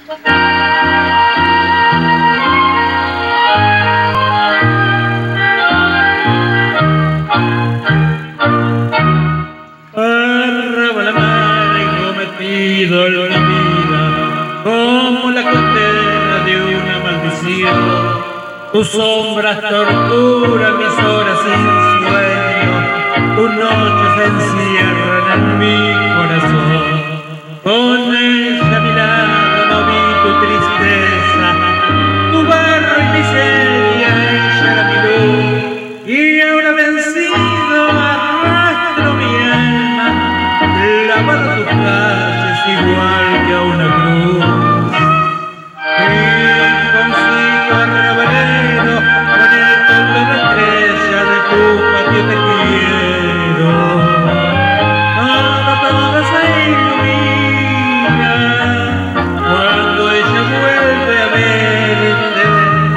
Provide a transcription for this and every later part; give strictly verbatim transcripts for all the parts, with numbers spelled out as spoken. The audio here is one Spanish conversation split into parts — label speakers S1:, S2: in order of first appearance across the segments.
S1: Arraba la mano metido en la vida, como la condena de una maldición. Tus sombras torturan mis horas sin sueño, tus noches se encierran en mi corazón. Con ella a mi lado no vi tu tristeza, tu barro y miseria, ella era mi luz. Y ahora vencido arrastro mi alma, clavado a tus calles igual que a una cruz. Rinconcito arrabalero, con el toque de estrella de tu patio te quiero. Todo, todo se ilumina cuando ella vuelve a verte,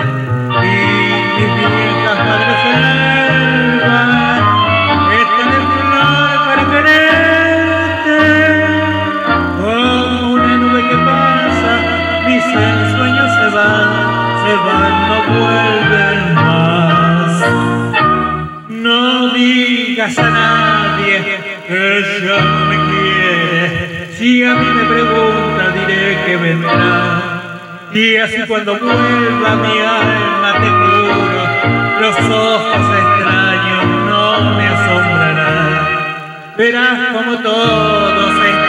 S1: y mis viejas madres selvas están en flor para quererte. Como una nube que pasa, mis ensueños se van, se van, no vuelven más. No digas a nadie que ya no me quiere, si a mí me pregunta diré que vendrá. Y así cuando vuelva mi alma te juro, los ojos extraños no me asombrarán. Verás como todo se